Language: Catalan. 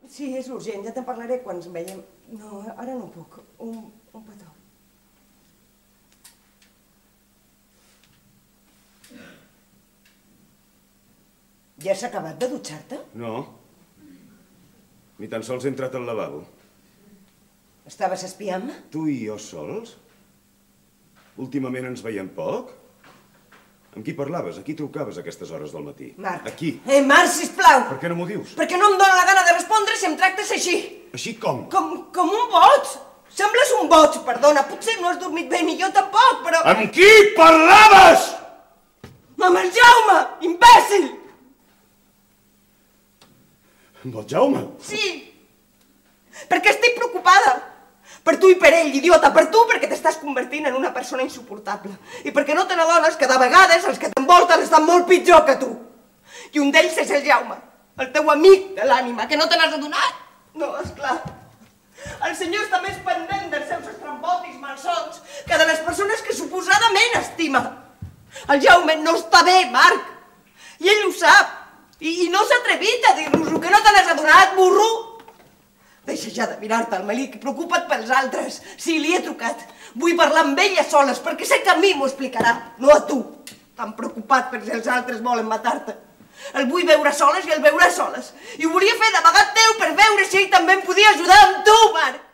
Sí, és urgent, ja te'n parlaré quan ens veiem. No, ara no puc. Un petó. Ja has acabat de dutxar-te? No. Ni tan sols he entrat al lavabo. Estaves espiant-me? Tu i jo sols? Últimament ens veiem poc? Amb qui parlaves? A qui trucaves a aquestes hores del matí? Marc. A qui? Marc, sisplau! Per què no m'ho dius? Perquè no em dóna la gana de respondre si em tractes així. Així com? Com un boig. Sembles un boig, perdona. Potser no has dormit bé, ni jo tampoc, però... Amb qui parlaves? Amb el Jaume, imbècil! Amb el Jaume? Sí. Perquè estic preocupada. Per tu i per ell, idiota. Per tu perquè t'estàs convertint en una persona insuportable. I perquè no te n'adones que de vegades els que t'envolten estan molt pitjor que tu. I un d'ells és el Jaume, el teu amic de l'ànima, que no te n'has adonat? No, esclar. El senyor està més pendent dels seus estrambòtics malsons que de les persones que suposadament estima. El Jaume no està bé, Marc. I ell ho sap. I no s'ha atrevit a dir-nos-ho, que no te n'has adonat, burro. Deixa ja de mirar-te al melic, preocupa't pels altres. Sí, li he trucat. Vull parlar amb ell a soles, perquè sé que a mi m'ho explicarà, no a tu. Tan preocupat per si els altres volen matar-te. El vull veure a soles i el veurà a soles. I ho volia fer d'amagat teu per veure si ell també em podia ajudar amb tu, Marc.